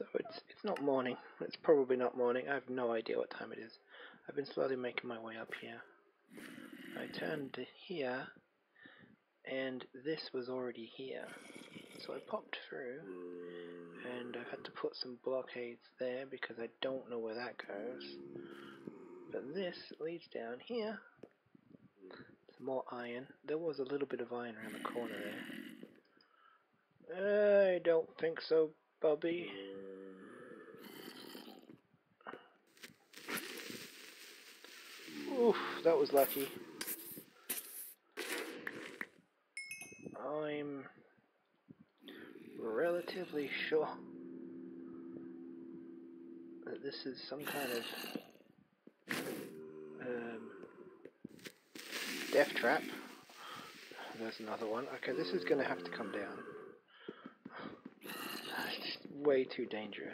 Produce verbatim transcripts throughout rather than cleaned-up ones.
So it's it's not morning. It's probably not morning. I have no idea what time it is. I've been slowly making my way up here. I turned here, and this was already here. So I popped through, and I've had to put some blockades there because I don't know where that goes. But this leads down here. Some more iron. There was a little bit of iron around the corner there. I don't think so, Bobby. Oof, that was lucky. I'm relatively sure that this is some kind of um, death trap. There's another one. Okay, this is going to have to come down. It's just way too dangerous.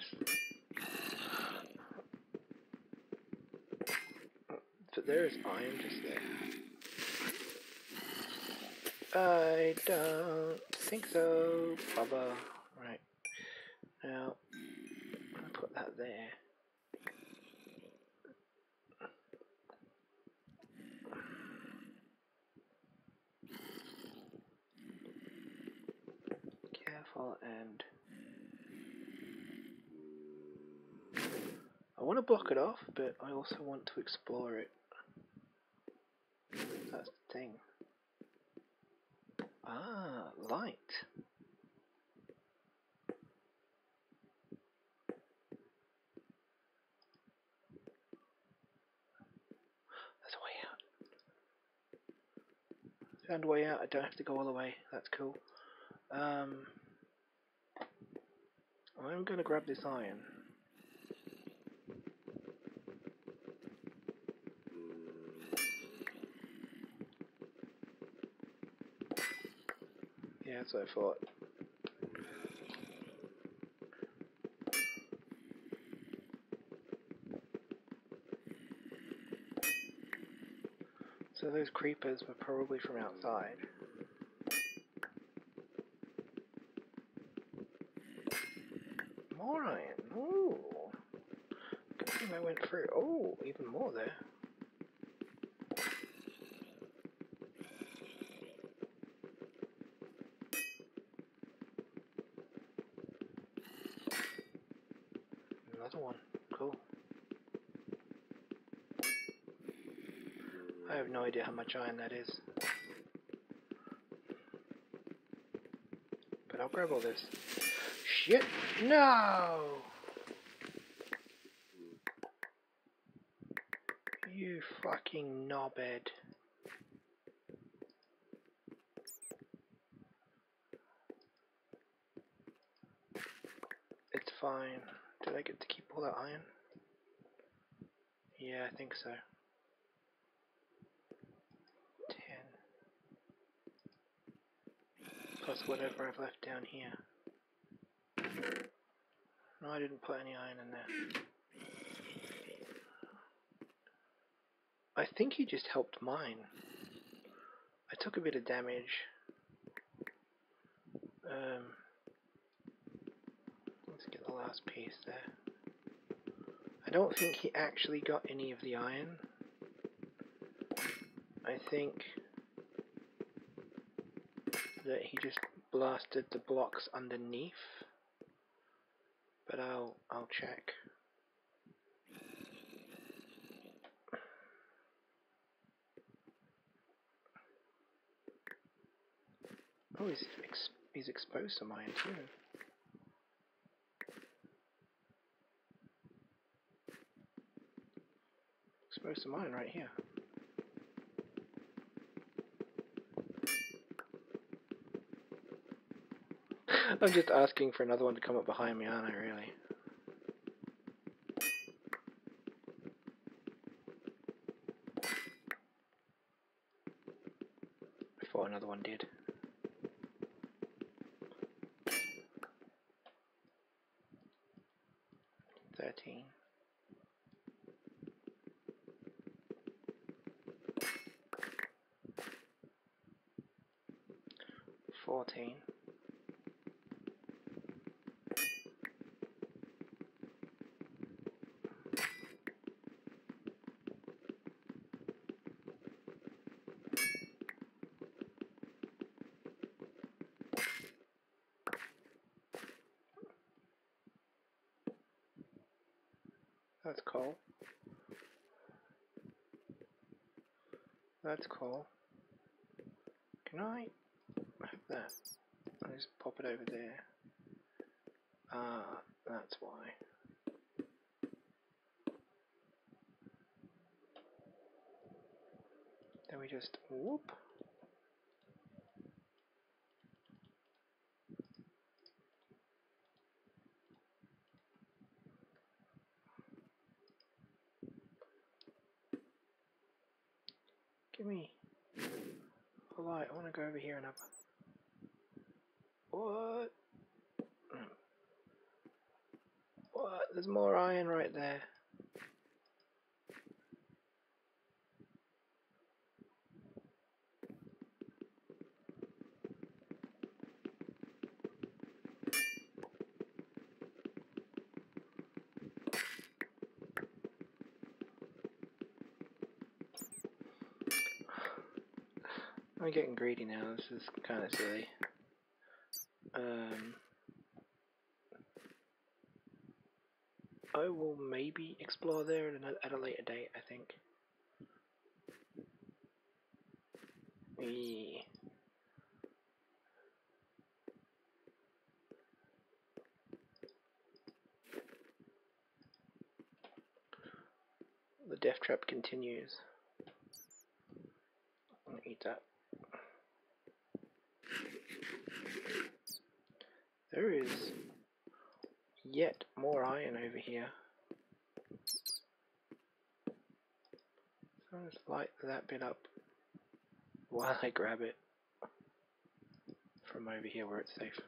But there's iron just there. I don't think so, Bubba. Right. Now, I'll put that there. Careful, and I want to block it off, but I also want to explore it. That's the thing. Ah, light. There's a way out. Found a way out. I don't have to go all the way. That's cool. Um, I'm going to grab this iron. Yeah, that's what I thought. So those creepers were probably from outside. More iron. Ooh. Good thing I went through. Oh, even more there. Another one. Cool. I have no idea how much iron that is. But I'll grab all this. Shit! No! You fucking knobhead. It's fine. Did I get to keep all that iron? Yeah, I think so. Ten. Plus whatever I've left down here. No, I didn't put any iron in there. I think he just helped mine. I took a bit of damage. Um, let's get the last piece there. I don't think he actually got any of the iron. I think that he just blasted the blocks underneath. But I'll I'll check. Oh, he's ex he's exposed to mine too. Exposed to mine right here. I'm just asking for another one to come up behind me, aren't I, really? Before another one did. Thirteen. Fourteen. That's cool. That's cool. Can I have that? I'll just pop it over there. Ah, that's why. Then we just whoop. Give me a light. I want to go over here and have. What? What? There's more iron right there. I'm getting greedy now. This is kind of silly. Um, I will maybe explore there at a, at a later date, I think. Yeah. The death trap continues. I'm gonna eat that. There is yet more iron over here. So I'll just light that bit up while I grab it from over here where it's safe.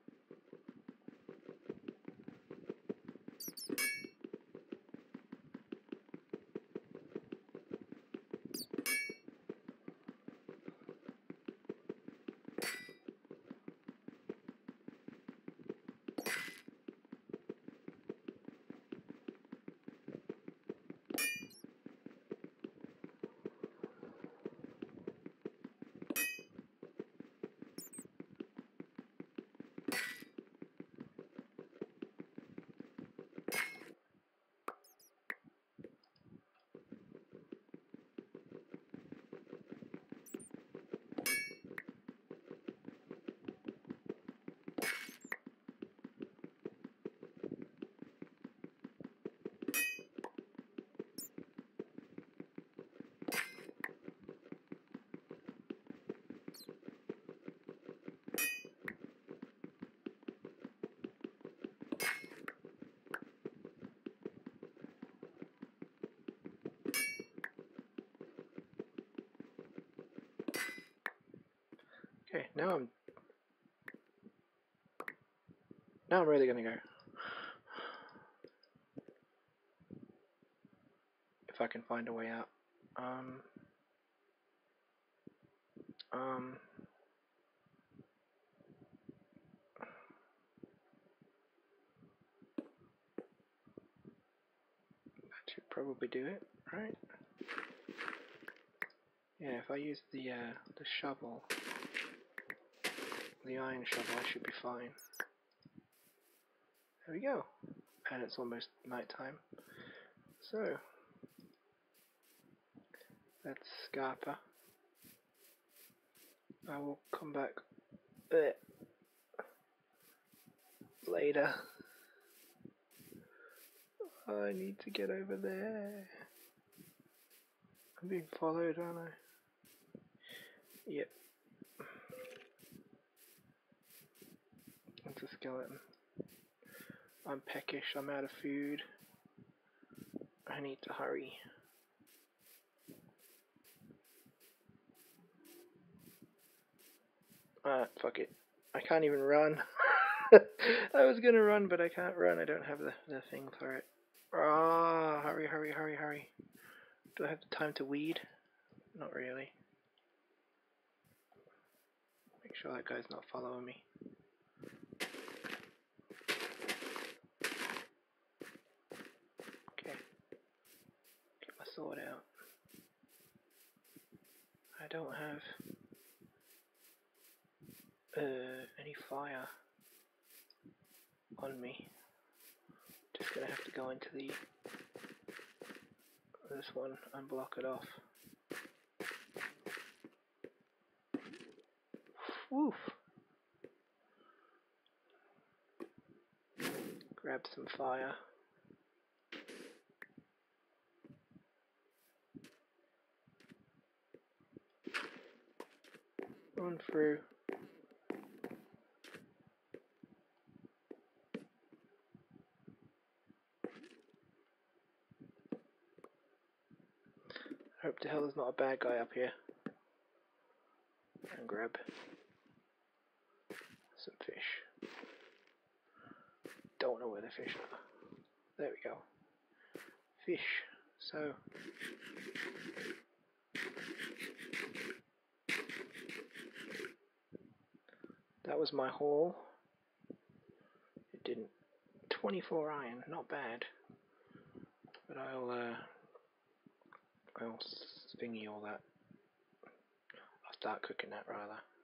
Okay, now I'm now I'm really gonna go. If I can find a way out. Um Um that should probably do it, right? Yeah, if I use the uh the shovel, the iron shovel, I should be fine. There we go. And it's almost night time. So that's Scarpa. I will come back uh, later. I need to get over there. I'm being followed, aren't I? Yep. It's a skeleton. I'm peckish, I'm out of food. I need to hurry. Ah, fuck it. I can't even run. I was gonna run, but I can't run. I don't have the, the thing for it. Ah, hurry, hurry, hurry, hurry. Do I have the time to weed? Not really. Make sure that guy's not following me. Okay. Get my sword out. I don't have uh, any fire on me. Just gonna have to go into the this one and block it off. Woof! Grab some fire. Run through. Hope to hell there's not a bad guy up here. And grab some fish. Don't know where the fish are. There we go. Fish. So that was my haul. It didn't. twenty-four iron, not bad. But I'll uh, I'll thingy all that. I'll start cooking that rather.